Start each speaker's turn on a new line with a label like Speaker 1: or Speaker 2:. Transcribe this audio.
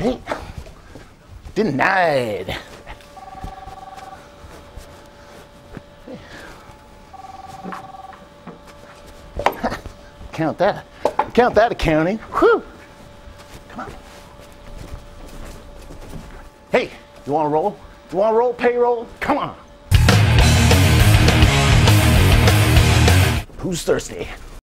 Speaker 1: Hey, denied. Count that. Count that accounting. Whew. Come on. Hey, you want to roll? You want to roll payroll? Come on. Who's thirsty?